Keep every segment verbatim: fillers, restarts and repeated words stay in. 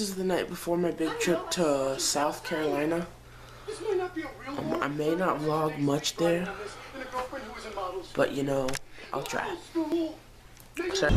This is the night before my big trip to South Carolina. Um, I may not vlog much there, but you know, I'll try. Sorry.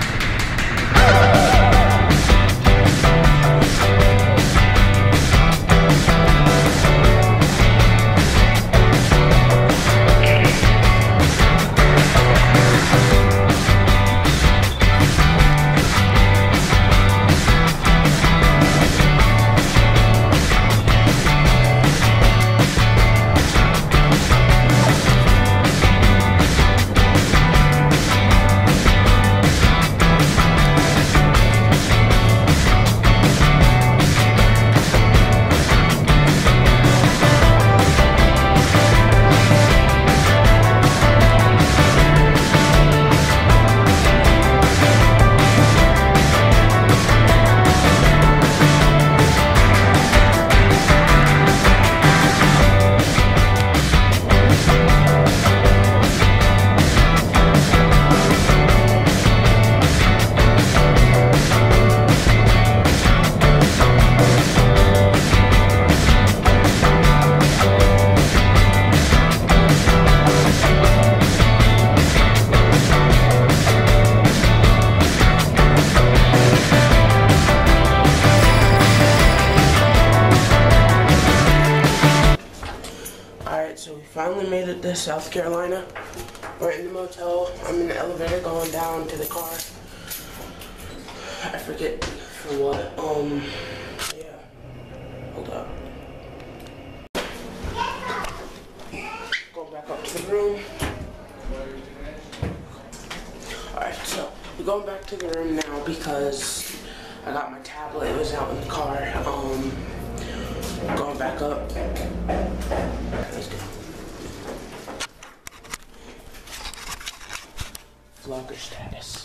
So we finally made it to South Carolina. We're in the motel. I'm in the elevator going down to the car. I forget for what. Um, yeah. Hold up. Going back up to the room. Alright, so we're going back to the room now because I got my tablet. It was out in the car. Um, going back up. Let's go. Vlogger status.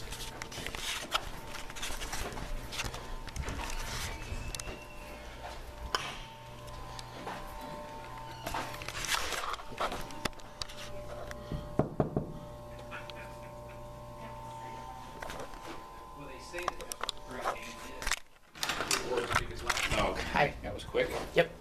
Well, they say that the great game is. Okay, that was quick. Yep.